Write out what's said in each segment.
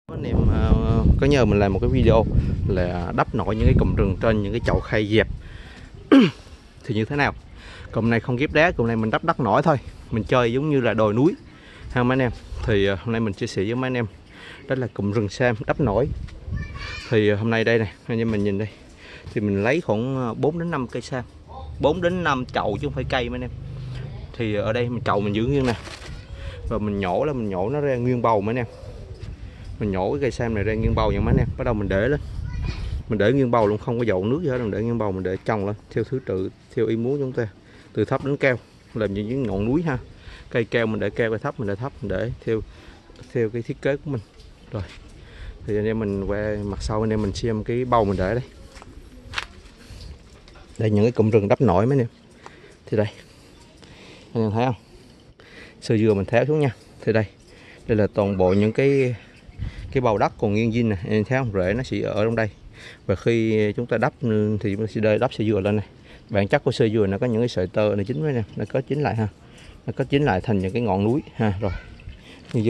Anh em có nhờ mình làm một cái video là đắp nổi những cái cụm rừng trên những cái chậu khay dẹp thì như thế nào. Cụm này không ghép đá, cụm này mình đắp đất nổi thôi, mình chơi giống như là đồi núi ha mấy anh em. Thì hôm nay mình chia sẻ với mấy anh em đó là cụm rừng sam đắp nổi. Thì hôm nay đây này anh em mình nhìn đây, thì mình lấy khoảng 4 đến 5 cây sam, 4 đến 5 chậu chứ không phải cây mấy anh em. Thì ở đây mình chậu mình giữ nguyên nè, và mình nhổ là mình nhổ nó ra nguyên bầu mấy anh em. Mình nhổ cái cây sam này ra nguyên bầu nha mấy anh em. Bắt đầu mình để lên, mình để nguyên bầu luôn, không có dầu nước gì hết. Mình để nguyên bầu, mình để trồng lên theo thứ tự, theo ý muốn chúng ta, từ thấp đến cao, làm như những ngọn núi ha. Cây cao mình để cao, cây thấp mình để thấp, mình để theo cái thiết kế của mình. Rồi thì anh em mình qua mặt sau, anh em mình xem cái bầu mình để đây. Đây những cái cụm rừng đắp nổi mấy anh em. Thì đây anh em thấy không, sơ dừa mình tháo xuống nha. Thì đây là toàn bộ những cái bầu đất còn nguyên zin nè, anh thấy không, rễ nó sẽ ở trong đây. Và khi chúng ta đắp thì chúng ta sẽ đắp sơ dừa lên này. Bản chất của sơ dừa nó có những cái sợi tơ nó chín với nè, nó có chín lại ha, nó có chín lại thành những cái ngọn núi ha. Rồi như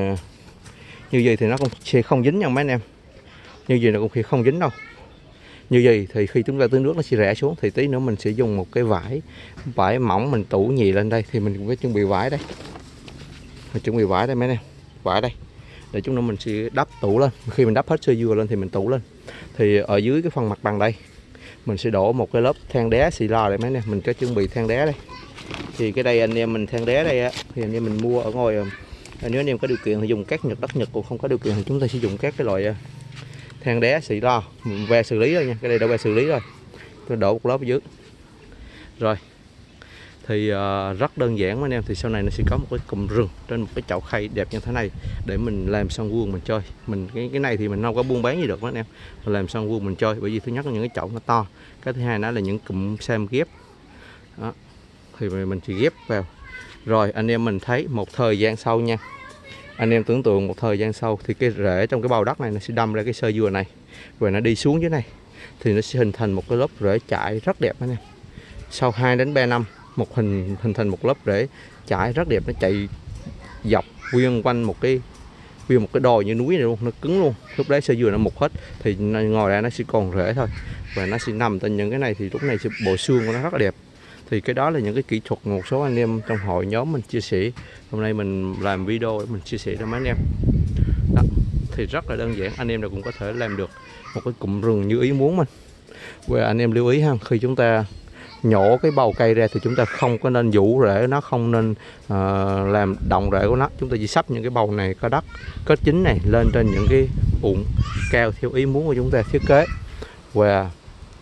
vậy thì nó cũng sẽ không dính nha mấy anh em, như vậy nó cũng sẽ không dính đâu. Như vậy thì khi chúng ta tưới nước nó sẽ rẽ xuống, thì tí nữa mình sẽ dùng một cái vải mỏng mình tủ nhì lên đây. Thì mình cũng phải chuẩn bị vải đây, mình chuẩn bị vải đây mấy anh em, vải đây để chúng nó mình sẽ đắp tủ lên. Khi mình đắp hết sơ dừa lên thì mình tủ lên. Thì ở dưới cái phần mặt bằng đây mình sẽ đổ một cái lớp than đá xì lo đây mấy anh em. Mình có chuẩn bị than đá đây. Thì cái đây anh em mình than đá đây á, thì anh em mình mua ở ngoài. Nếu anh em có điều kiện thì dùng cát Nhật, đất Nhật, còn không có điều kiện thì chúng ta sẽ dùng các cái loại than đá xì lo về xử lý rồi nha. Cái đây đã về xử lý rồi, tôi đổ một lớp ở dưới rồi. Thì rất đơn giản mấy anh em. Thì sau này nó sẽ có một cái cụm rừng trên một cái chậu khay đẹp như thế này để mình làm sân vườn mình chơi. Mình cái này thì mình không có buôn bán gì được mấy anh em, mình làm sân vườn mình chơi. Bởi vì thứ nhất là những cái chậu nó to, cái thứ hai nó là những cụm sam ghép đó, thì mình chỉ ghép vào. Rồi anh em mình thấy một thời gian sau nha, anh em tưởng tượng một thời gian sau thì cái rễ trong cái bào đất này nó sẽ đâm ra cái sơ dừa này, và nó đi xuống dưới này thì nó sẽ hình thành một cái lớp rễ chải rất đẹp anh em. Sau 2 đến 3 năm hình thành một lớp rễ chải rất đẹp, nó chạy dọc nguyên quanh một cái đồi như núi này luôn, nó cứng luôn. Lúc đấy sơ dừa nó mục hết thì ngồi ra nó sẽ còn rễ thôi, và nó sẽ nằm trên những cái này. Thì lúc này sẽ bộ xương của nó rất là đẹp. Thì cái đó là những cái kỹ thuật một số anh em trong hội nhóm mình chia sẻ. Hôm nay mình làm video để mình chia sẻ cho mấy anh em đó. Thì rất là đơn giản, anh em nào cũng có thể làm được một cái cụm rừng như ý muốn mình. Và anh em lưu ý ha, khi chúng ta nhổ cái bầu cây ra thì chúng ta không có nên vũ rễ nó, không nên làm động rễ của nó. Chúng ta chỉ sắp những cái bầu này có đất có chín này lên trên những cái bụng cao theo ý muốn của chúng ta thiết kế, và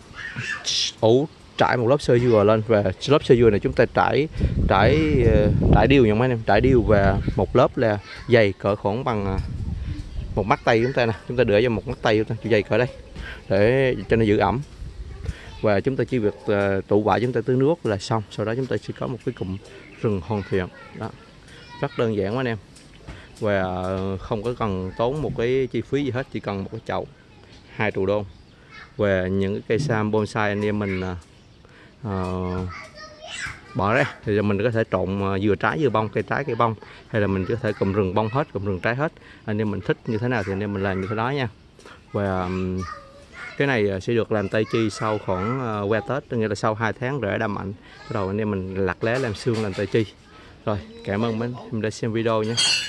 trải một lớp sơ dừa lên. Và lớp sơ dừa này chúng ta trải đều nha mấy anh em, trải đều. Và một lớp là dày cỡ khoảng bằng một mắt tay chúng ta nè, chúng ta để cho một mắt tay chúng ta dày cỡ đây để cho nó giữ ẩm. Và chúng ta chỉ việc tụ vải, chúng ta tưới nước là xong. Sau đó chúng ta sẽ có một cái cụm rừng hoàn thiện đó, rất đơn giản anh em. Và không có cần tốn một cái chi phí gì hết, chỉ cần một cái chậu 2 trụ đôn. Và những cái cây sam bonsai anh em mình bỏ ra thì mình có thể trộn vừa trái vừa bông, cây trái cây bông, hay là mình có thể cụm rừng bông hết, cụm rừng trái hết. Anh em mình thích như thế nào thì anh em mình làm như thế đó nha. Và cái này sẽ được làm tay chi sau khoảng qua Tết, nghĩa là sau 2 tháng rễ đâm mạnh, bắt đầu anh em mình lặt lá làm xương làm tay chi. Rồi cảm ơn mình đã xem video nhé.